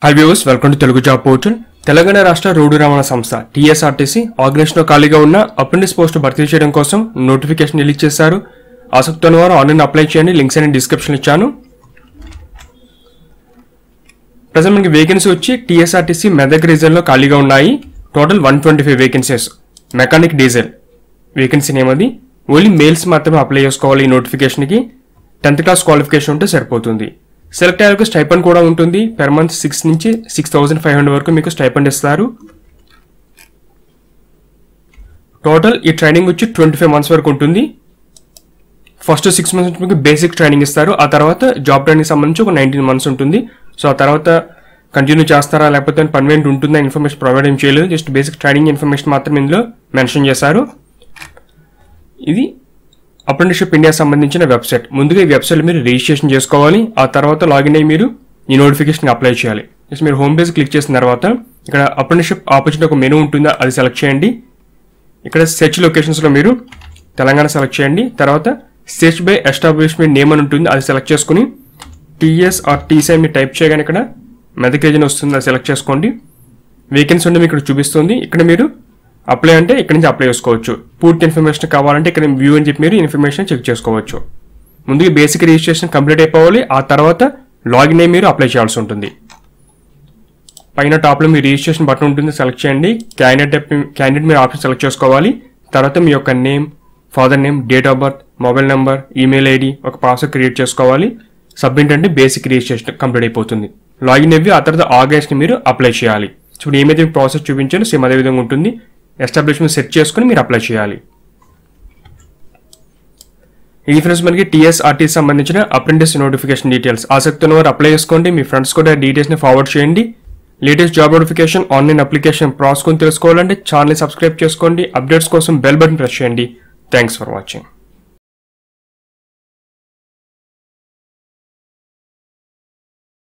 Hi viewers, welcome to Telugu Job Portal. Telangana రాష్ట్ర road రవాణా సంస్థ టీఎస్ఆర్టీసీ ఆర్గనైజేషన్లో ఖాళీగా ఉన్న అప్రెంటిస్ పోస్ట్ భర్తీ చేయడం కోసం నోటిఫికేషన్ రిలీజ్ చేశారు. ఆసక్తి ఉన్న వారు ఆన్లైన్ అప్లై చేయండి. లింక్స్ అనే డిస్క్రిప్షన్ ఇచ్చాను. ప్రజెంట్ మనకి వేకెన్సీ వచ్చి టీఎస్ఆర్టీసీ మెదక్ రీజన్లో ఖాళీగా ఉన్నాయి. Total 125 vacancies. Mechanic diesel vacancy name అది. ఓన్లీ మెయిల్స్ మాత్రమే అప్లై చేసుకోవాలి. ఈ నోటిఫికేషన్కి 10th క్లాస్ క్వాలిఫికేషన్ ఉంటే సరిపోతుంది. సెలెక్ట్ అయ్యాక స్టైపెండ్ కూడా ఉంటుంది. పెర్ మంత్ 6 నుంచి 6,500 వరకు మీకు స్టైపెండ్ ఇస్తారు. టోటల్ ఈ ట్రైనింగ్ వచ్చి 25 మంత్స్ వరకు ఉంటుంది. ఫస్ట్ 6 మంత్స్ మీకు బేసిక్ ట్రైనింగ్ ఇస్తారు. ఆ తర్వాత జాబ్ ట్రైనింగ్ సంబంధించి ఒక 19 మంత్స్ ఉంటుంది. సో ఆ తర్వాత కంటిన్యూ చేస్తారా లేకపోతే పర్మనెంట్ ఉంటుందా ఇన్ఫర్మేషన్ ప్రొవైడ్ ఏం చేయలేదు. జస్ట్ బేసిక్ ట్రైనింగ్ ఇన్ఫర్మేషన్ మాత్రం ఇందులో మెన్షన్ చేశారు. ఇది అప్రెంటిస్షిప్ ఇండియా సంబంధించిన వెబ్సైట్. ముందుగా ఈ వెబ్సైట్ మీరు రిజిస్ట్రేషన్ చేసుకోవాలి. ఆ తర్వాత లాగిన్ అయ్యి మీరు ఈ నోటిఫికేషన్ అప్లై చేయాలి. జస్ట్ మీరు హోమ్ పేజ్ క్లిక్ చేసిన తర్వాత ఇక్కడ అప్రెంటిస్షిప్ ఆపర్చునిటీ ఒక మెనూ ఉంటుందా అది సెలెక్ట్ చేయండి. ఇక్కడ సెర్చ్ లొకేషన్స్లో మీరు తెలంగాణ సెలెక్ట్ చేయండి. తర్వాత సెర్చ్ బై ఎస్టాబ్లిష్మెంట్ నేమ్ అని ఉంటుంది, అది సెలెక్ట్ చేసుకుని టీఎస్ఆర్టీసీ మీరు టైప్ చేయగానే ఇక్కడ మెదక్ రీజన్ వస్తుంది, అది సెలెక్ట్ చేసుకోండి. వేకెన్సీ ఉంటే మీకు ఇక్కడ చూపిస్తుంది. ఇక్కడ మీరు అప్లై అంటే ఇక్కడ నుంచి అప్లై చేసుకోవచ్చు. పూర్తి ఇన్ఫర్మేషన్ కావాలంటే ఇక్కడ వ్యూ అని చెప్పి మీరు ఇన్ఫర్మేషన్ చెక్ చేసుకోవచ్చు. ముందుగా బేసిక్ రిజిస్ట్రేషన్ కంప్లీట్ అయిపోవాలి. ఆ తర్వాత లాగిన్ అయ్యి మీరు అప్లై చేయాల్సి ఉంటుంది. పైన టాప్లో మీ రిజిస్ట్రేషన్ బటన్ ఉంటుంది, సెలెక్ట్ చేయండి. క్యాండిడేట్ మీరు ఆప్షన్ సెలెక్ట్ చేసుకోవాలి. తర్వాత మీ యొక్క name, father name, date of birth, mobile number, email ID, ఒక పాస్వర్డ్ క్రియేట్ చేసుకోవాలి. సబ్మిట్ అంటే బేసిక్ రిజిస్ట్రేషన్ కంప్లీట్ అయిపోతుంది. లాగిన్ అయ్యి ఆ తర్వాత ఆగస్ట్ని మీరు అప్లై చేయాలి. ఇప్పుడు ఏమైతే ప్రాసెస్ చూపించాలో సేమ్ అదే విధంగా ఉంటుంది. ఎస్టాబ్లిష్మెంట్ సెట్ చేసుకుని మీరు అప్లై చేయాలి. ఈ ఫ్రెండ్స్ మనకి టీఎస్ఆర్టీసీ సంబంధించిన అప్రెంటిస్ నోటిఫికేషన్ డీటెయిల్స్. ఆసక్తి ఉన్నవారు అప్లై చేసుకోండి. మీ ఫ్రెండ్స్ కూడా డీటెయిల్స్ని ఫార్వర్డ్ చేయండి. Latest job notification online application process తెలుసుకోవాలంటే ఛానల్ని సబ్స్క్రైబ్ చేసుకోండి. అప్డేట్స్ కోసం బెల్ బటన్ ప్రెస్ చేయండి. Thanks for watching.